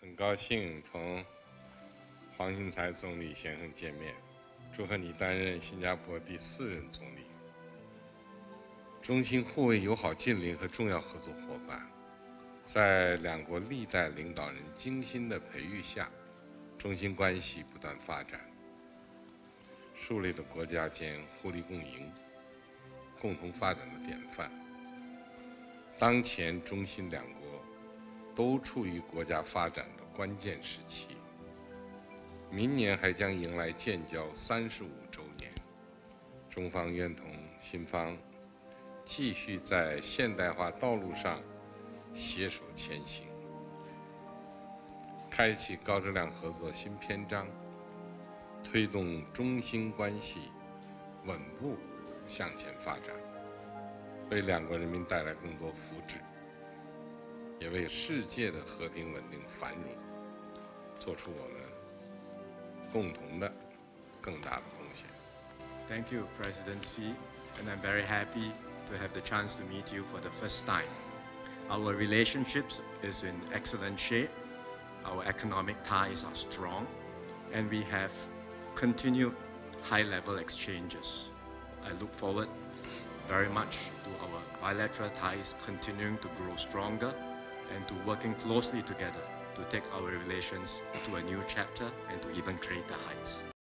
很高兴同黄循财总理先生见面，祝贺你担任新加坡第4任总理。中新互为友好近邻和重要合作伙伴，在两国历代领导人精心的培育下，中新关系不断发展，树立了国家间互利共赢、共同发展的典范。当前中新两国都处于国家发展的关键时期，明年还将迎来建交35周年。中方愿同新方继续在现代化道路上携手前行，开启高质量合作新篇章，推动中新关系稳步向前发展，为两国人民带来更多福祉，也为世界的和平稳定繁荣做出我们共同的更大的贡献。 Thank you, President Xi, and I'm very happy to have the chance to meet you for the first time. Our relationships is in excellent shape, our economic ties are strong, and we have continued high-level exchanges. I look forward very much to our bilateral ties continuing to grow stronger and to working closely together to take our relations to a new chapter and to even greater heights.